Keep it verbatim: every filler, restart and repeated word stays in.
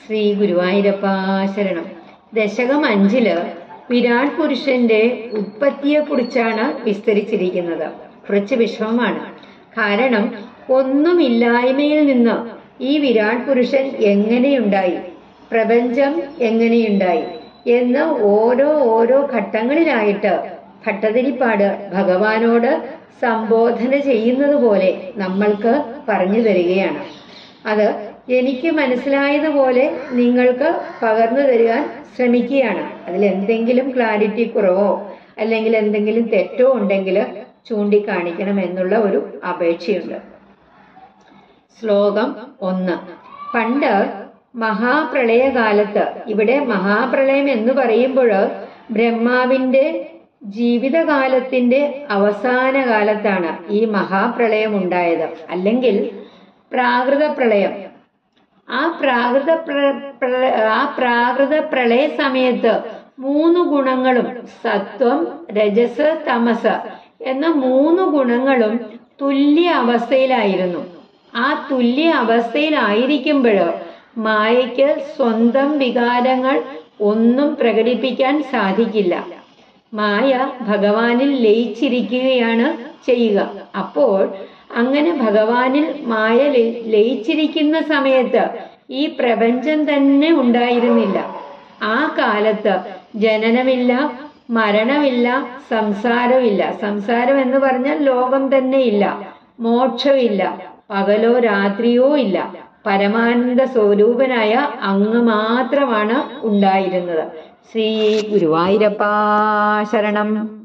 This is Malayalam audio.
ശ്രീ ഗുരുവായൂരപ്പ ശരണം. ദശകം അഞ്ചില് വിരാട് പുരുഷന്റെ ഉത്പത്തിയെ കുറിച്ചാണ് വിസ്തരിച്ചിരിക്കുന്നത്. കുറച്ച് വിഷമമാണ്. കാരണം ഒന്നുമില്ലായ്മയിൽ നിന്ന് ഈ വിരാട് പുരുഷൻ എങ്ങനെയുണ്ടായി, പ്രപഞ്ചം എങ്ങനെയുണ്ടായി എന്ന് ഓരോ ഓരോ ഘട്ടങ്ങളിലായിട്ട് ഭട്ടതിരിപ്പാട് ഭഗവാനോട് സംബോധന ചെയ്യുന്നത് പോലെ നമ്മൾക്ക് പറഞ്ഞു തരികയാണ്. അത് എനിക്ക് മനസ്സിലായതുപോലെ നിങ്ങൾക്ക് പകർന്നു തരുവാൻ ശ്രമിക്കുകയാണ്. അതിൽ എന്തെങ്കിലും ക്ലാരിറ്റി കുറവോ അല്ലെങ്കിൽ എന്തെങ്കിലും തെറ്റോ ഉണ്ടെങ്കിൽ ചൂണ്ടിക്കാണിക്കണം എന്നുള്ള ഒരു അപേക്ഷയുണ്ട്. ശ്ലോകം ഒന്ന്. പണ്ട് മഹാപ്രളയകാലത്ത്, ഇവിടെ മഹാപ്രളയം എന്ന് പറയുമ്പോൾ ബ്രഹ്മാവിന്റെ ജീവിതകാലത്തിന്റെ അവസാന കാലത്താണ് ഈ മഹാപ്രളയം ഉണ്ടായത്. അല്ലെങ്കിൽ പ്രാകൃത പ്രളയം. ആ പ്രാകൃത ആ പ്രാകൃത പ്രളയ സമയത്ത് മൂന്ന് ഗുണങ്ങളും, സത്വം, രജസ്, തമസ് എന്ന മൂന്ന് ഗുണങ്ങളും തുല്യ അവസ്ഥയിലായിരുന്നു. ആ തുല്യ അവസ്ഥയിലായിരിക്കുമ്പോൾ മായയ്ക്ക് സ്വന്തം വികാരങ്ങൾ ഒന്നും പ്രകടിപ്പിക്കാൻ സാധിക്കില്ല. മായ ഭഗവാനിൽ ലയിച്ചിരിക്കുകയാണ് ചെയ്യുക. അപ്പോൾ അങ്ങനെ ഭഗവാനിൽ മായ ലയിച്ചിരിക്കുന്ന സമയത്ത് ഈ പ്രപഞ്ചം തന്നെ ഉണ്ടായിരുന്നില്ല. ആ കാലത്ത് ജനനമില്ല, മരണമില്ല, സംസാരമില്ല. സംസാരം എന്ന് പറഞ്ഞാൽ ലോകം തന്നെ ഇല്ല, മോക്ഷമില്ല, പകലോ രാത്രിയോ ഇല്ല. പരമാനന്ദ സ്വരൂപനായ അങ്ങ് മാത്രമാണ് ഉണ്ടായിരുന്നത്. ശ്രീ ഗുരുവായൂരപ്പ ശരണം.